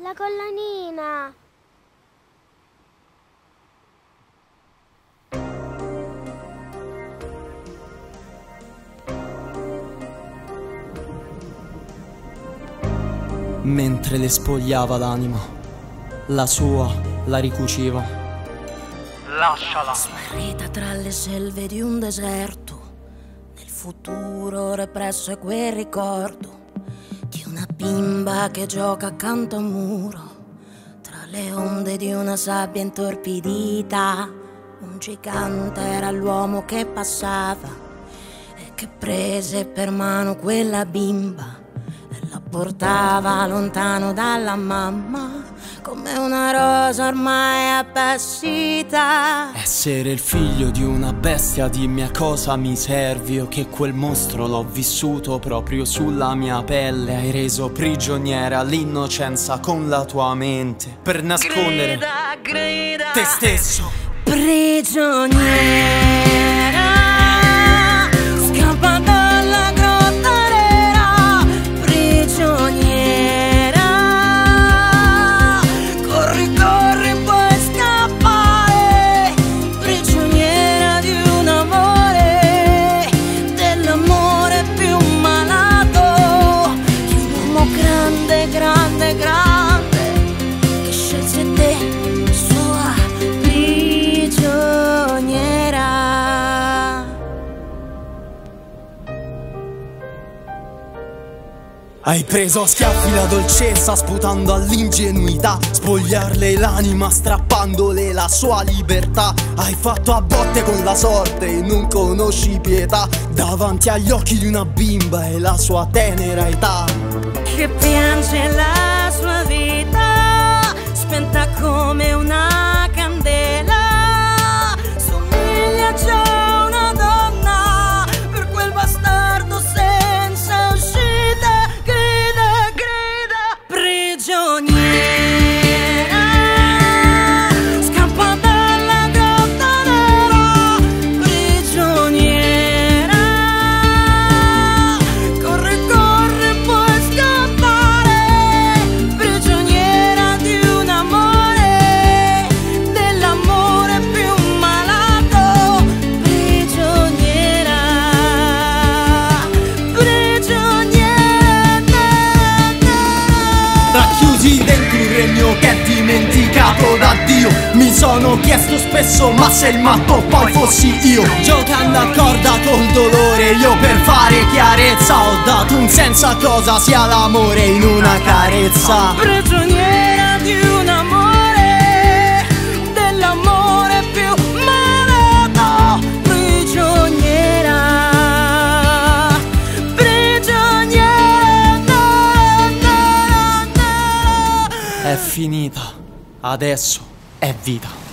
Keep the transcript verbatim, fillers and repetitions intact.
La collanina! Mentre le spogliava l'anima, la sua la ricuciva. Lasciala. Smarrita tra le selve di un deserto, nel futuro represso è quel ricordo di una bimba che gioca accanto a un muro, tra le onde di una sabbia intorpidita. Un gigante era l'uomo che passava e che prese per mano quella bimba e la portava lontano dalla mamma, come una rosa ormai appassita. Essere il figlio di una bestia, dimmi a cosa mi servi. Io che quel mostro l'ho vissuto proprio sulla mia pelle. Hai reso prigioniera l'innocenza con la tua mente, per nascondere Grida, grida, te stesso. prigioniera, scappa dalla grotta nera, prigioniera, corri, corri, puoi scappare, prigioniera di un amore, dell'amore più malato, di un uomo grande, grande, grande, che scelse te, sua prigioniera. Hai preso a schiaffi la dolcezza, sputando all'ingenuità, spogliarle l'anima, strappandole la sua libertà. Hai fatto a botte con la sorte e non conosci pietà, davanti agli occhi di una bimba e la sua tenera età, che piange la sua vita, spenta come una candela, somiglia già a una donna, per quel bastardo senza uscita, grida, grida, prigioniera, scappa dalla grotta nera, prigioniera, corre, corre, puoi scappare, prigioniera di un amore, dell'amore più malato, prigioniera, prigioniera. racchiusi dentro un regno che è dimenticato da Dio. Mi sono chiesto spesso, ma se il matto poi fossi io, giocando a corda col dolore, io per fare chiarezza ho dato un senso a cosa sia l'amore in una carezza. Prigioniera di un amore, dell'amore più malato, prigioniera, prigioniera, no, no, no. È finita, adesso è vita.